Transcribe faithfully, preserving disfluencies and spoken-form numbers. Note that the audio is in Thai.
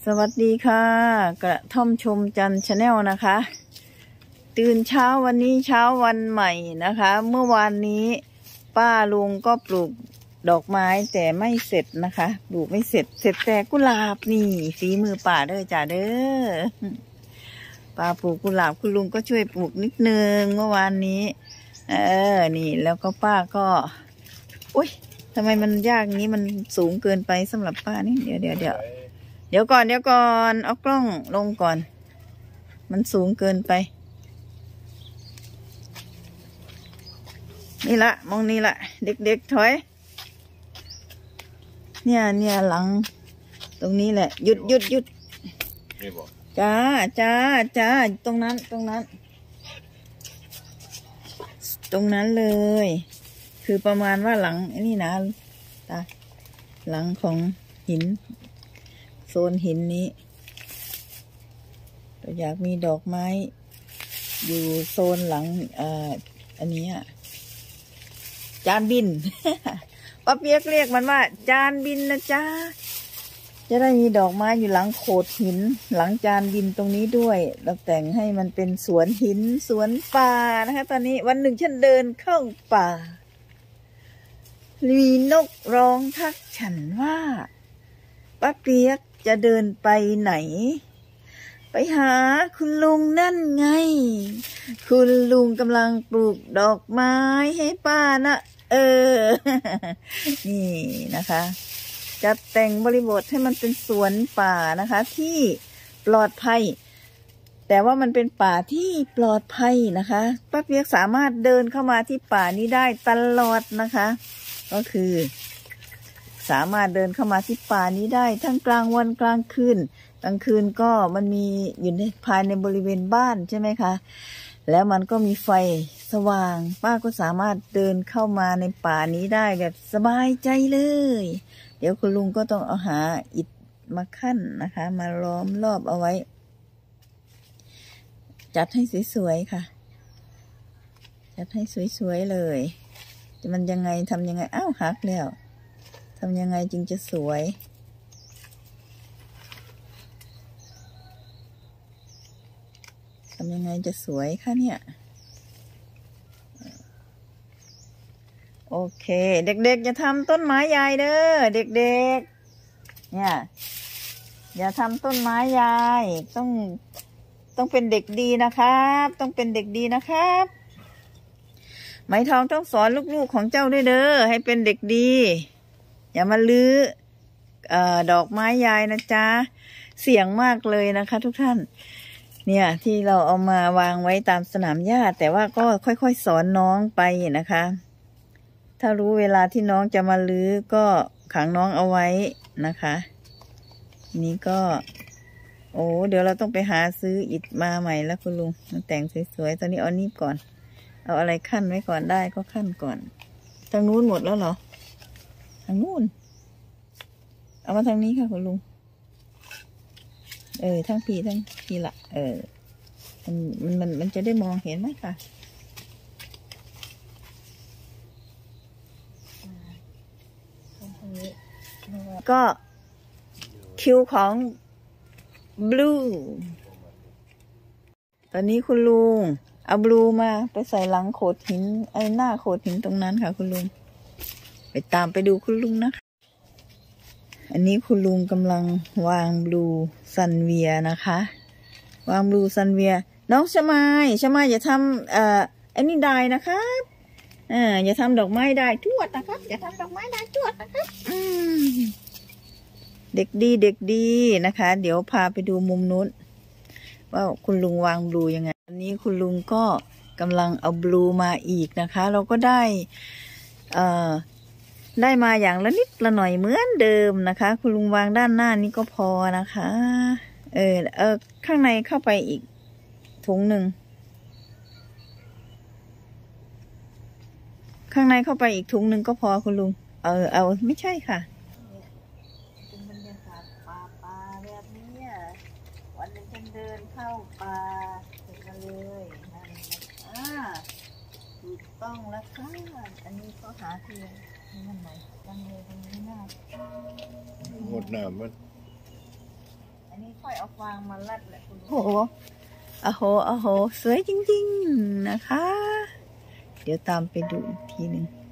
สวัสดีค่ะกระท่อมชมจันทร์ชาแนลนะคะตื่นเช้าวันนี้เช้าวันใหม่นะคะเมื่อวานนี้ป้าลุงก็ปลูกดอกไม้แต่ไม่เสร็จนะคะปลูกไม่เสร็จเสร็จแต่กุหลาบนี่ฝีมือป้าเด้อจ้าเด้อป้าปลูกกุหลาบคุณลุงก็ช่วยปลูกนิดนึงเมื่อวานนี้เออนี่แล้วก็ป้าก็อุ้ยทำไมมันยากนี้มันสูงเกินไปสำหรับป้านี่เดี๋ยวเดี๋ยวเดี๋ยวเดี๋ยวก่อนเดี๋ยวก่อนเอากล้องลงก่อนมันสูงเกินไปนี่ละมองนี่ละเด็กๆถอยเนี่ยเนี่ยหลังตรงนี้แหละหยุดหยุดหยุดจ้าจ้าจ้าตรงนั้นตรงนั้นตรงนั้นเลยคือประมาณว่าหลังนี่นะตาหลังของหินโซนหินนี้เราอยากมีดอกไม้อยู่โซนหลังเอ่ออันนี้อ่ะจานบิน ป้าเปียกเรียกมันว่าจานบินนะจ๊ะจะได้มีดอกไม้อยู่หลังโขดหินหลังจานบินตรงนี้ด้วยเราแต่งให้มันเป็นสวนหินสวนป่านะคะตอนนี้วันหนึ่งฉันเดินเข้าป่ามีนกร้องทักฉันว่าป้าเปียกจะเดินไปไหนไปหาคุณลุงนั่นไงคุณลุงกำลังปลูกดอกไม้ให้ป้านะเออ นี่นะคะจัดแต่งบริบทให้มันเป็นสวนป่านะคะที่ปลอดภัยแต่ว่ามันเป็นป่าที่ปลอดภัยนะคะป้าเปียกสามารถเดินเข้ามาที่ป่านี้ได้ตลอดนะคะก็คือสามารถเดินเข้ามาที่ป่านี้ได้ทั้งกลางวันกลางคืนกลางคืนก็มันมีอยู่ในภายในบริเวณบ้านใช่ไหมคะแล้วมันก็มีไฟสว่างป้าก็สามารถเดินเข้ามาในป่านี้ได้แบบสบายใจเลยเดี๋ยวคุณลุงก็ต้องเอาหาอิฐมาขั้นนะคะมาล้อมรอบเอาไว้จัดให้สวยๆค่ะจัดให้สวยๆเลยจะมันยังไงทำยังไงอ้าวหักแล้วทำยังไงจึงจะสวยทำยังไงจะสวยคะเนี่ยโอเคเด็กๆอย่าทำต้นไม้ใหญ่เด้อเด็กๆเนี่ยอย่าทำต้นไม้ใหญ่ต้องต้องเป็นเด็กดีนะครับต้องเป็นเด็กดีนะครับไหมทองต้องสอนลูกๆของเจ้าด้วยเด้อให้เป็นเด็กดีอย่ามาลื้อเอ่อดอกไม้ยายนะจ๊ะเสี่ยงมากเลยนะคะทุกท่านเนี่ยที่เราเอามาวางไว้ตามสนามหญ้าแต่ว่าก็ค่อยๆสอนน้องไปนะคะถ้ารู้เวลาที่น้องจะมาลื้อก็ขังน้องเอาไว้นะคะนี่ก็โอ้เดี๋ยวเราต้องไปหาซื้ออิฐมาใหม่แล้วคุณลุงมันแต่งสวยๆตอนนี้เอานี่ก่อนเอาอะไรขั้นไว้ก่อนได้ก็ขั้นก่อนทางนู้นหมดแล้วเหรอทางนู้นเอามาทางนี้ค่ะคุณลุงเออทั้งพี่ทั้งพี่ละเออมันมันมันจะได้มองเห็นไหมค่ะก็คิวของบลูตอนนี้คุณลุงเอาบลูมาไปใส่หลังโขดหินไอ้หน้าโขดหินตรงนั้นค่ะคุณลุงไปตามไปดูคุณลุงนะคะอันนี้คุณลุงกำลังวางบลูซันเวียนะคะวางบลูซันเวียน้องชมายชมายอย่าทำเอ่อไอ้นี่ได้นะครับอ่าอย่าทำดอกไม้ได้ทวดนะครับอย่าทำดอกไม้ได้ทวดนะครับอืมเด็กดีเด็กดีนะคะเดี๋ยวพาไปดูมุมนู้นว่าคุณลุงวางบลูยังไงอันนี้คุณลุงก็กำลังเอาบลูมาอีกนะคะเราก็ได้เอ่อได้มาอย่างละนิดละหน่อยเหมือนเดิมนะคะคุณลุงวางด้านหน้านี้ก็พอนะคะเออเออข้างในเข้าไปอีกถุงหนึ่งข้างในเข้าไปอีกถุงหนึ่งก็พอคุณลุงเออเอาไม่ใช่ค่ะเป็นบรรยากาศป่าป่าแบบนี้วันหนึ่งฉันเดินเข้าป่าเสร็จกันเลยนั่นนะถูกต้องแล้วค่ะอันนี้ก็หาที่นั่นไหนตั้งเลยตรงนี้หน้าหมดน้ำมันไอ้อันนี้ค่อยเอาฟางมาลัดแหละคุณโอ้โหโอ้โหโอ้โหสวยจริงๆนะคะ เดี๋ยวตามไปดูอีกทีหนึ่ง